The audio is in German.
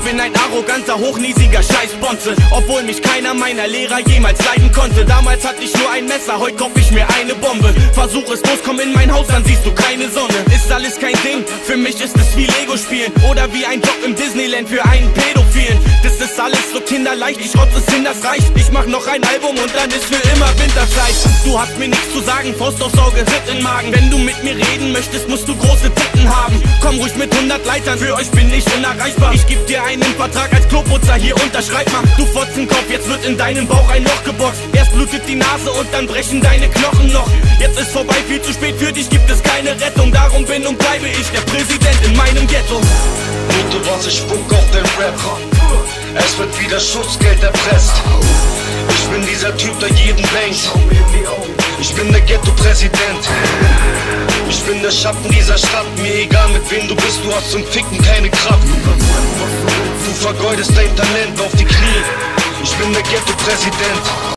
bin ein arroganter, hochnäsiger Scheißbonze, obwohl mich keiner meiner Lehrer jemals leiden konnte. Damals hatte ich nur ein Messer, heute kauf ich mir eine Bombe. Versuch es los, komm in mein Haus, dann siehst du keine Sonne. Ist alles kein Ding, für mich ist es wie Lego spielen oder wie ein Job im Disneyland für einen Pädophilen. Das ist alles so kinderleicht, ich rotze es hin, das reicht. Ich mach noch ein Album und dann ist für immer Winterzeit. Du hast mir nichts zu sagen, Faust aufs Auge, Ritt in Magen. Wenn du mit mir reden möchtest, musst du große Titten haben. Komm ruhig mit 100 Leitern, für euch bin ich unerreichbar. Ich geb dir einen Vertrag als Kloputzer, hier unterschreib mal. Du Fotzenkopf, jetzt wird in deinem Bauch ein Loch geboxt. Erst blutet die Nase und dann brechen deine Knochen noch. Jetzt ist vorbei, viel zu spät, für dich gibt es keine Rettung. Darum bin und bleibe ich der Präsident in meinem Ghetto. Mutter, was ich spuck auf den Rap. Es wird wieder Schutzgeld erpresst. Ich bin dieser Typ, der jeden denkt. Ich bin der Ghetto-Präsident. Ich bin der Schatten dieser Stadt. Mir egal mit wem du bist, du hast zum Ficken keine Kraft. Du vergeudest dein Talent auf die Knie. Ich bin der Ghetto-Präsident.